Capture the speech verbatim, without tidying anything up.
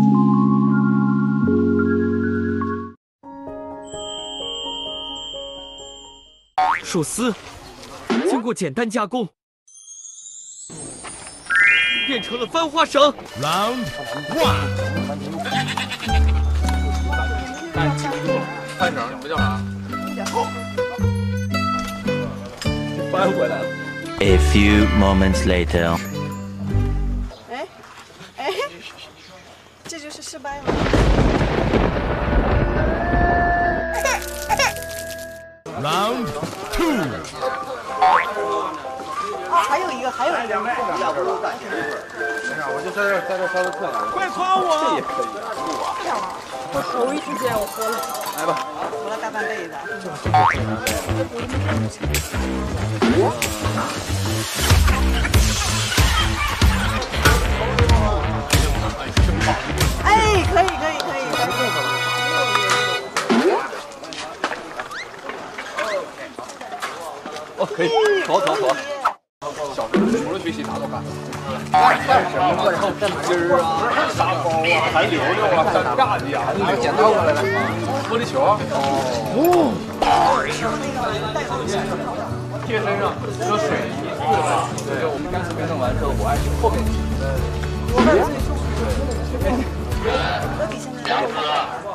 寿司经过简单加工，变成了翻花绳。 Round one。 翻绳，你们叫啥？ 翻回来了。 A few moments later。 哎，哎，这就是失败吗？ Round two。 啊，还有一个，还有一个，要不我感觉。 没事，我就在这在这稍微看一下。 快夸我！ 这也可以。 这样吗？我无意之间我喝了。 来吧。 喝了大半杯子。哎，可以，可以，可以，可以。 哦，可以，妥妥妥。小时候除了学习啥都干，干什么？然后干筋儿啊，沙包啊，弹溜溜啊，干炸鸡啊，拿个剪刀过来了，玻璃球。哦。贴身上搁水泥。对对，我们干这边弄完之后，我爱吃后边。我们最重。对。我比现在。